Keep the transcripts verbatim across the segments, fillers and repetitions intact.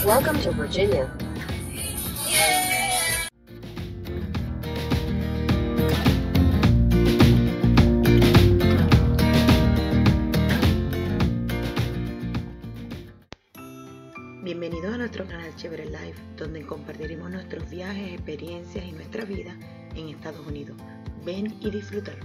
Welcome to Virginia. Bienvenidos a nuestro canal Chévere Life, donde compartiremos nuestros viajes, experiencias y nuestra vida en Estados Unidos. Ven y disfrútalo.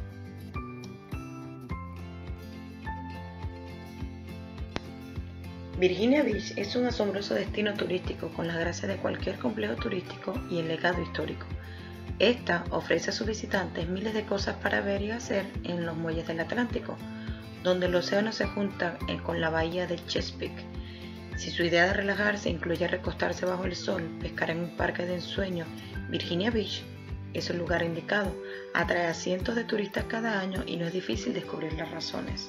Virginia Beach es un asombroso destino turístico con la gracia de cualquier complejo turístico y el legado histórico. Esta ofrece a sus visitantes miles de cosas para ver y hacer en los muelles del Atlántico, donde el océano se junta con la bahía de Chesapeake. Si su idea de relajarse incluye recostarse bajo el sol, pescar en un parque de ensueño, Virginia Beach es el lugar indicado. Atrae a cientos de turistas cada año y no es difícil descubrir las razones.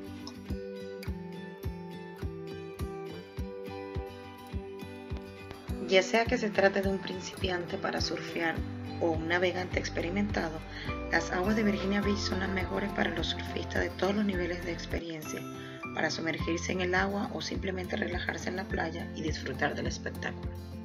Ya sea que se trate de un principiante para surfear o un navegante experimentado, las aguas de Virginia Beach son las mejores para los surfistas de todos los niveles de experiencia, para sumergirse en el agua o simplemente relajarse en la playa y disfrutar del espectáculo.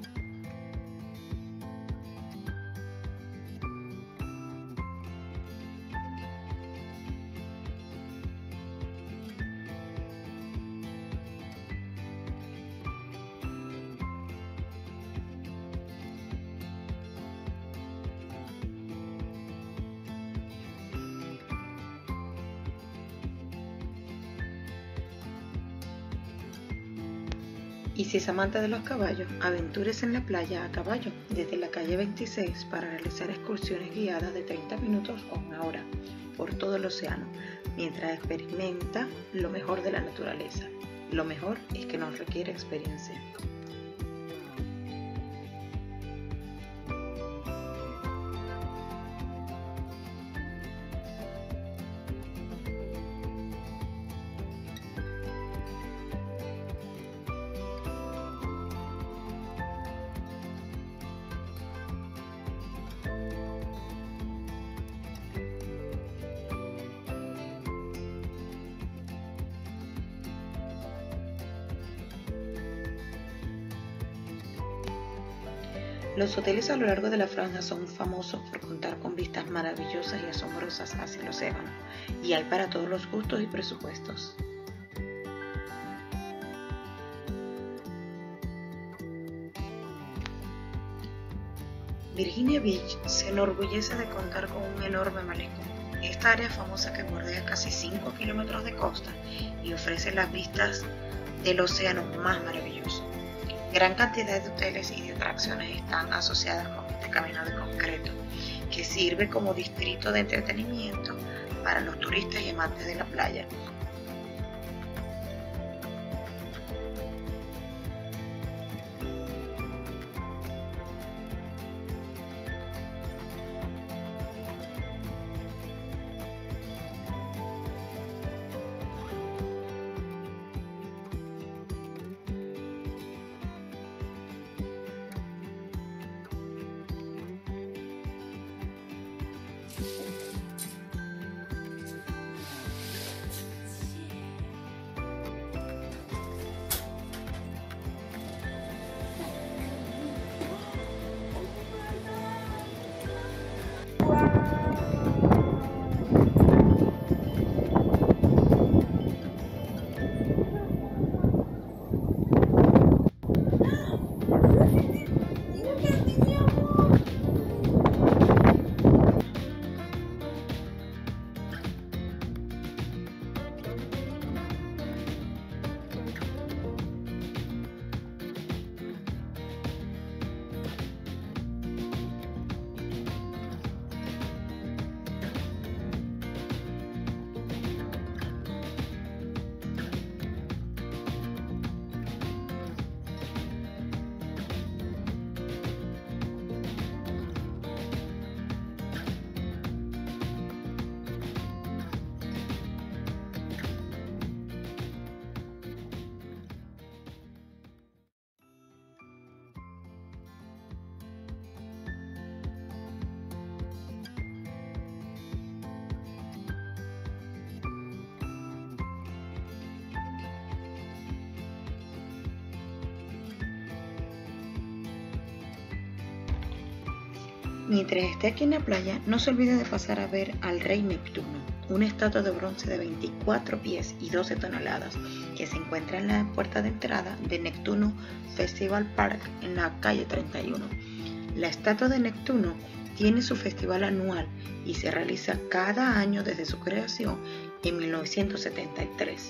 Y si es amante de los caballos, aventúrese en la playa a caballo desde la calle veintiséis para realizar excursiones guiadas de treinta minutos o una hora por todo el océano, mientras experimenta lo mejor de la naturaleza. Lo mejor es que no requiere experiencia. Los hoteles a lo largo de la franja son famosos por contar con vistas maravillosas y asombrosas hacia el océano, y hay para todos los gustos y presupuestos. Virginia Beach se enorgullece de contar con un enorme malecón. Esta área famosa que bordea casi cinco kilómetros de costa y ofrece las vistas del océano más maravilloso. Gran cantidad de hoteles y de atracciones están asociadas con este camino de concreto, que sirve como distrito de entretenimiento para los turistas y amantes de la playa. Mientras esté aquí en la playa, no se olvide de pasar a ver al Rey Neptuno, una estatua de bronce de veinticuatro pies y doce toneladas que se encuentra en la puerta de entrada de Neptuno Festival Park en la calle treinta y uno. La estatua de Neptuno tiene su festival anual y se realiza cada año desde su creación en mil novecientos setenta y tres.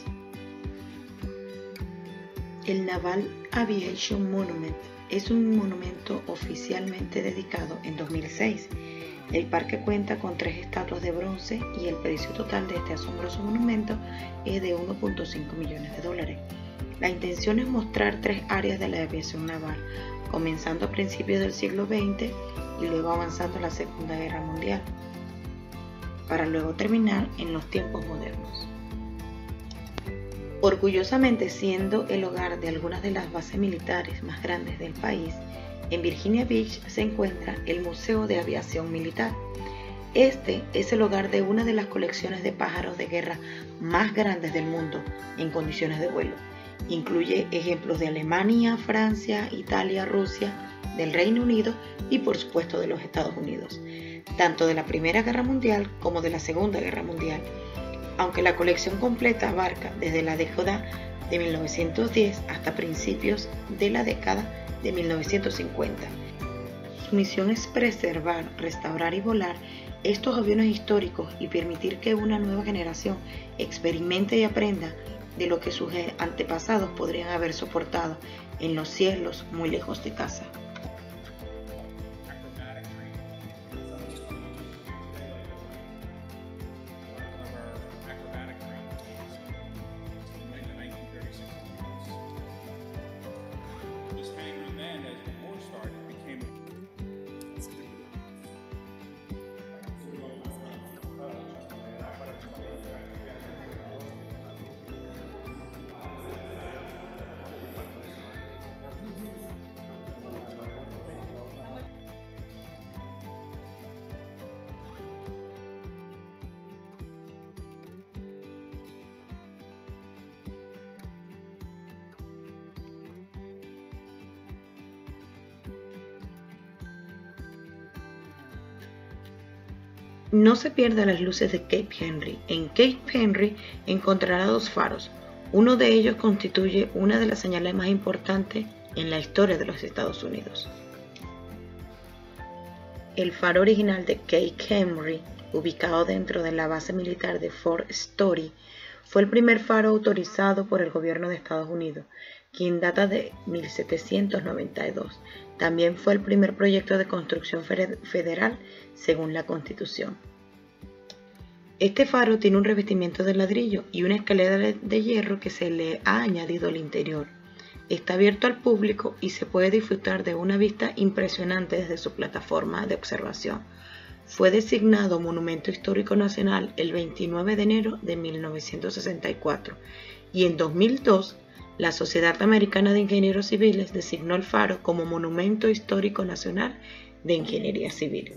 El Naval Aviation Monument es un monumento oficialmente dedicado en dos mil seis. El parque cuenta con tres estatuas de bronce y el precio total de este asombroso monumento es de uno punto cinco millones de dólares. La intención es mostrar tres áreas de la aviación naval, comenzando a principios del siglo veinte y luego avanzando a la Segunda Guerra Mundial, para luego terminar en los tiempos modernos. Orgullosamente siendo el hogar de algunas de las bases militares más grandes del país, en Virginia Beach se encuentra el Museo de Aviación Militar. Este es el hogar de una de las colecciones de pájaros de guerra más grandes del mundo en condiciones de vuelo. Incluye ejemplos de Alemania, Francia, Italia, Rusia, del Reino Unido y por supuesto de los Estados Unidos, tanto de la Primera Guerra Mundial como de la Segunda Guerra Mundial, aunque la colección completa abarca desde la década de mil novecientos diez hasta principios de la década de mil novecientos cincuenta. Su misión es preservar, restaurar y volar estos aviones históricos y permitir que una nueva generación experimente y aprenda de lo que sus antepasados podrían haber soportado en los cielos muy lejos de casa. No se pierda las luces de Cape Henry. En Cape Henry encontrará dos faros. Uno de ellos constituye una de las señales más importantes en la historia de los Estados Unidos. El faro original de Cape Henry, ubicado dentro de la base militar de Fort Story, fue el primer faro autorizado por el gobierno de Estados Unidos, quien data de mil setecientos noventa y dos. También fue el primer proyecto de construcción federal según la Constitución. Este faro tiene un revestimiento de ladrillo y una escalera de hierro que se le ha añadido al interior. Está abierto al público y se puede disfrutar de una vista impresionante desde su plataforma de observación. Fue designado Monumento Histórico Nacional el veintinueve de enero de mil novecientos sesenta y cuatro y en dos mil dos la Sociedad Americana de Ingenieros Civiles designó el faro como Monumento Histórico Nacional de Ingeniería Civil.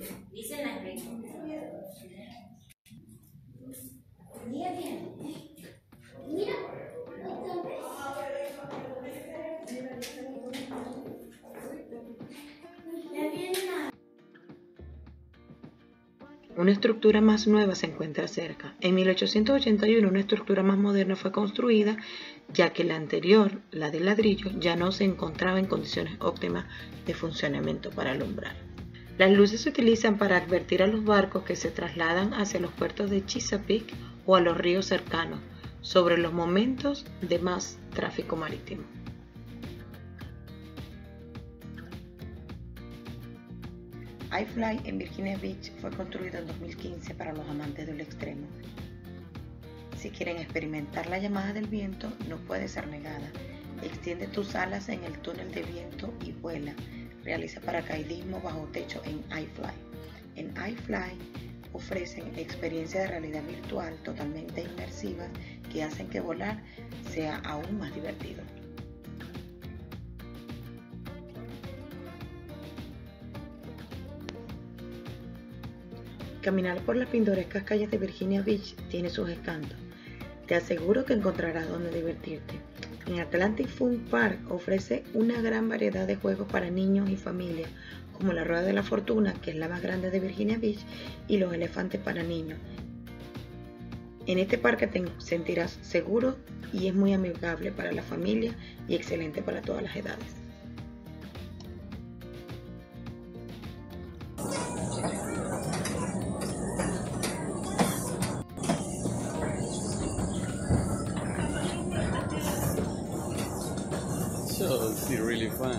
Una estructura más nueva se encuentra cerca. En mil ochocientos ochenta y uno una estructura más moderna fue construida, ya que la anterior, la de ladrillo, ya no se encontraba en condiciones óptimas de funcionamiento para alumbrar. Las luces se utilizan para advertir a los barcos que se trasladan hacia los puertos de Chesapeake o a los ríos cercanos sobre los momentos de más tráfico marítimo. iFly en Virginia Beach fue construido en dos mil quince para los amantes del extremo. Si quieren experimentar la llamada del viento, no puede ser negada. Extiende tus alas en el túnel de viento y vuela. Realiza paracaidismo bajo techo en iFly. En iFly ofrecen experiencias de realidad virtual totalmente inmersivas que hacen que volar sea aún más divertido. Caminar por las pintorescas calles de Virginia Beach tiene sus encantos. Te aseguro que encontrarás donde divertirte. En Atlantic Fun Park ofrece una gran variedad de juegos para niños y familias, como la Rueda de la Fortuna, que es la más grande de Virginia Beach, y los elefantes para niños. En este parque te sentirás seguro y es muy amigable para la familia y excelente para todas las edades. So it's really fun.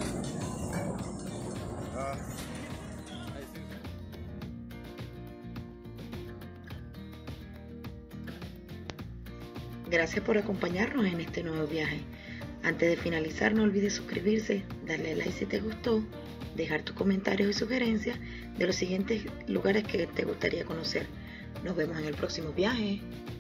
Gracias por acompañarnos en este nuevo viaje. Antes de finalizar, no olvides suscribirse, darle like si te gustó, dejar tus comentarios y sugerencias de los siguientes lugares que te gustaría conocer. Nos vemos en el próximo viaje.